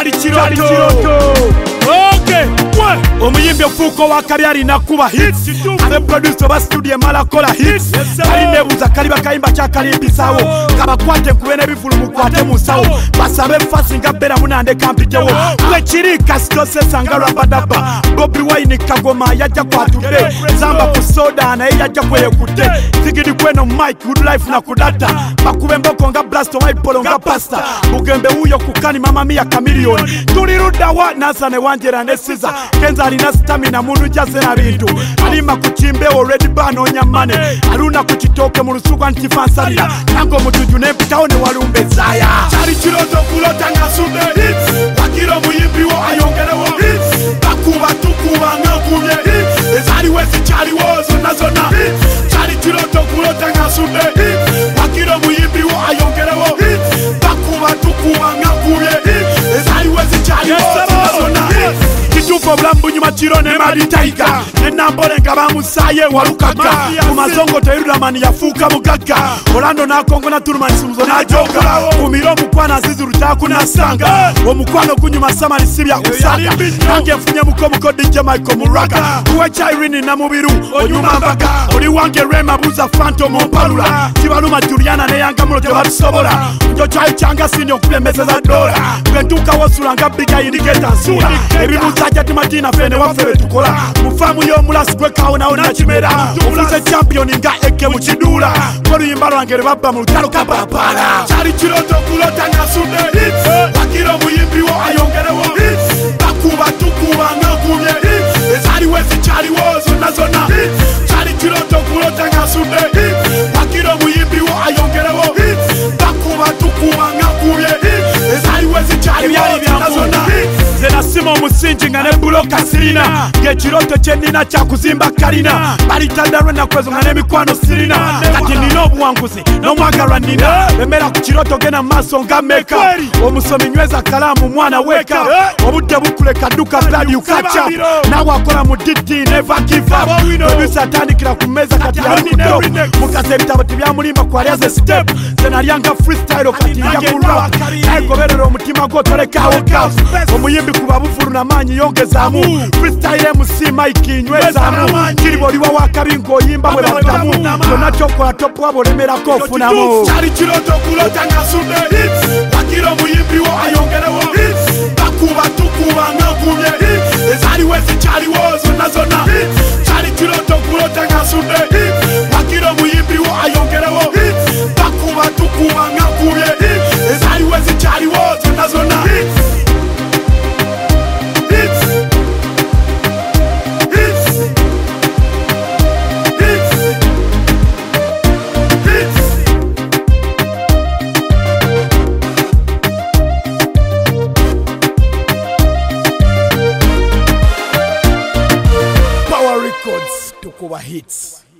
Chali Chiroto. Okay, omuyimbi ofuuko wakabi alina kuba hits abe producer ba studio malakola hits alinebuza kaliba kayimba kyakalimbisawo kabakwate nkube n'ebivulu mukwate mu nsawo basabe fasi nga bera munande kampitewo wekiri kasitose sanga rabadaba Bobi Wine kagoma yajja kwatudde zamba ku soda naye yajja kweyekutte zigidi kweno Mike good life na kudata bakube mboko nga blast waipolo nga pasta mugembe uyo kukani mama mia kamilioni tulirudawa nasane wanjera nesiza kenza alina stamina munu jase na bintu alima kuchimbewo red bar onyamane aluna kuchitoke mu lusuku antifansalira nango mutuju nempitawone walumbe zaya Chali Chiroto kulota ngasumbe hits wakiro muyimbiwo ayongerewo hits bakuba tukuba ngakumye hits ezali wezi chali wozo nazona hits Chali Chiroto kulota ngasumbe hits wakiro muyimbiwo ayongerewo hits bakuba tukuba ngakumye hits ezali wezi chali wozo nazona hits Kitupo blambu nyuma chiro ne madi taiga Nenambole nga bamusaye walukaga Kumazongo teirudamani yafuka mugaga Orlando na Kongo na turumani sumuzo na joka Kumiro mukwana zizuru taku na sanga Omukwano kunyuma sama nisibya kusaga Nange mfunye muko DJ Michael Muraga Uwecha Irini na mubiru onyuma mbaga Oli wange Rema buza Phantom Opalula Kibaluma Juliana ne yanga mulo tebatusobola Njocha ichanga sinyo kule mese za dola Kwentuka wosulanga biga indiketa nsula Ebimuza jati matina fene wafewe tukola Mufamu yo mulasi kwe kaona ona chimera Ofuse champion nga eke muchidula Kolu imbalo angere baba mulutalo kapapala Chali Chiroto kulota ngasumbe hits Wakiro muyimbiwo ayongerewo hits Bakuba tukuba ngakumye hits Ezali wezi chali wozo nazona hits Chali Chiroto kulota ngasumbe hits Wakiro muyimbiwo ayongerewo hits Bakuba tukuba ngakumye hits Ezali wezi chali wozo nazona hits Zena simo musinji nga nebulo kasirina Gechiroto chenina cha kuzimba karina Balitandarwe na kwezo nga nemikwano sirina Kati nino obuwanguzi n'omwagalwa nina Bemera ku Chiroto gena maso nga meka Omusomi nyweza kalamu mwana weka Obudde bukuleka duka bloody ukacha Nawe akola mu DD never give up Producer atandikira ku meza kati ya lukuto Mukase ebitabo tibyamulimba kwalyaze step Zena lyanga freestyle kati ya kurap Naegoberera omutima gwo tolekawo gaps Omuyimbi kuba bufuru na manyi yongezamu Freestyle MC Mike nywezamu Kiribo liwa wakabi ngoyimba mwe batamu Kona chokola topu wabo lemera kofunamu Chali Chiroto kulota ngasumbe hits Wakiro muyimbiwo ayongerewo hits Bakuba tukuba ngakumye hits Ezali wezi chali wozo nazona hits Chali Chiroto kulota ngasumbe hits Wakiro muyimbiwo ayongerewo hits Bakuba tukuba ngakumye hits Ezali wezi chali wozo nazona hits Power Records, Tukuba Hits.